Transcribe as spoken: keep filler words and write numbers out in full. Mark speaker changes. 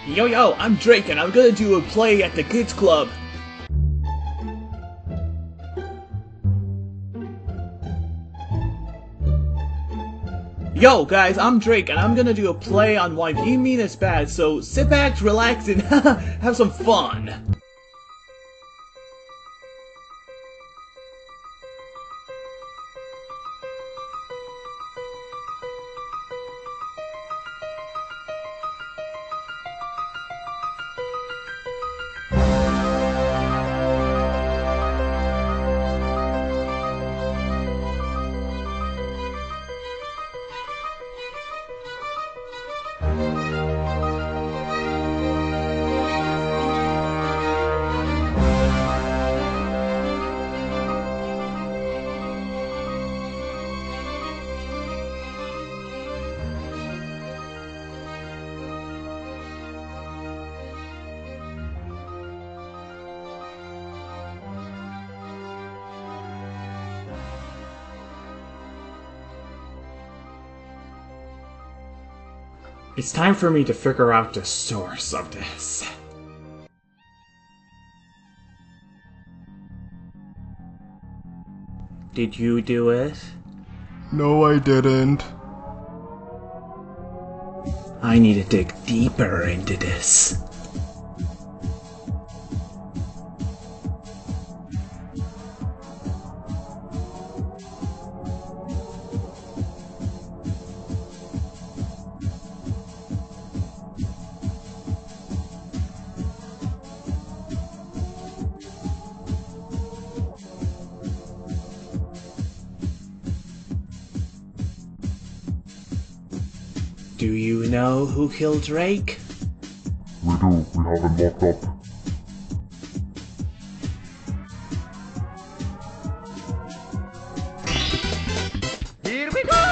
Speaker 1: Yo yo, I'm Drake and I'm gonna do a play at the kids club. Yo guys, I'm Drake and I'm gonna do a play on why being mean is bad, so sit back, relax, and have some fun. It's time for me to figure out the source of this. Did you do it?
Speaker 2: No, I didn't.
Speaker 1: I need to dig deeper into this. Do you know who killed Drake?
Speaker 2: We do. We have him locked up.
Speaker 3: Here we go!